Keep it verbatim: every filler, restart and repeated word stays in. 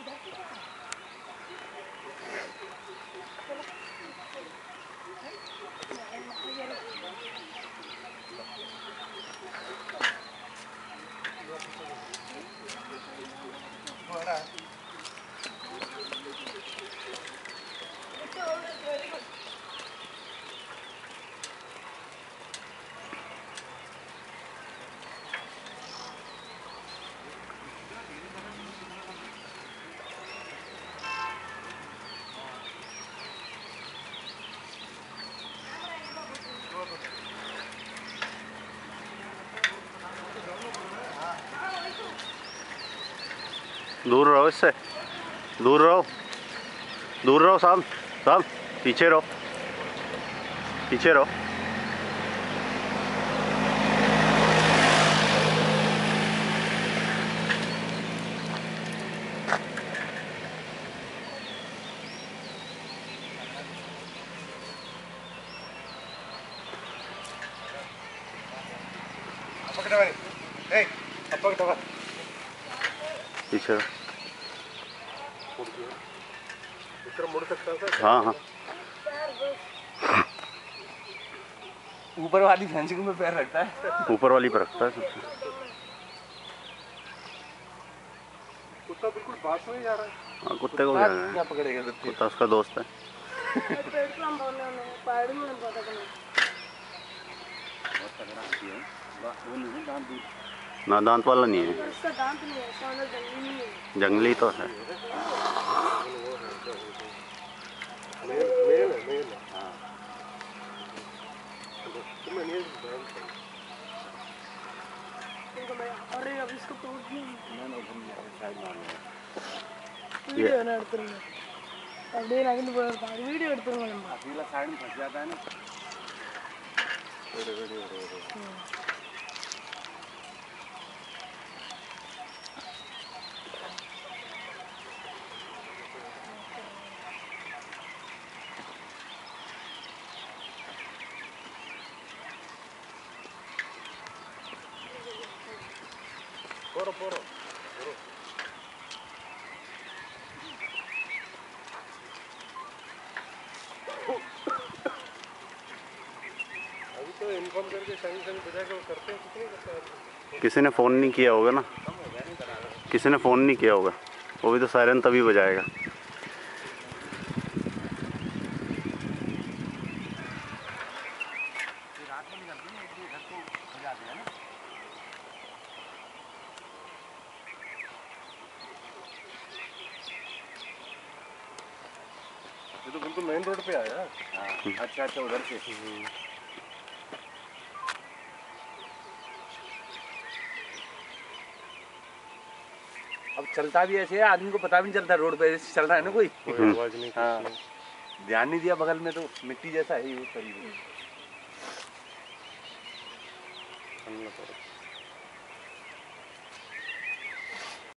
दूर रहो इससे, दूर रहो, दूर रहो साहब, साहब पीछे रहो, पीछे रहो। पीछे मुड़ सकता है। हाँ हाँ ऊपर वाली फेंसिंग में पैर रखता है, ऊपर वाली पर रखता है सबसे। कुत्ता बिल्कुल पास में जा रहा है। हाँ कुत्ते को क्या क्या पकड़ेगा? कुत्ता उसका दोस्त है। ना दांत वाला नहीं है, जंगली तो है। अरे अब इसको तोड़ दिया वीडियो ना എടുത്തു അവിടെ അതിന്റെ വീഡിയോ എടുത്തു अकेला साइड में फंस जाता है ना। वीडियो वीडियो वीडियो पोरो पोरो पोरो। अभी तो इन्फॉर्म करके संग संग बजा के वो करते हैं, कितने करते हैं। किसी ने फ़ोन नहीं किया होगा ना, किसी ने फ़ोन नहीं किया होगा, वो भी तो सायरन तभी बजाएगा। ये तो बिल्कुल मेन रोड पे आया। हाँ अच्छा अच्छा उधर से। अब चलता भी ऐसे है, आदमी को पता भी नहीं चलता रोड पे चल रहा है ना कोई, कोई आवाज नहीं। हाँ ध्यान नहीं दिया, बगल में तो मिट्टी जैसा है ही वो करीब।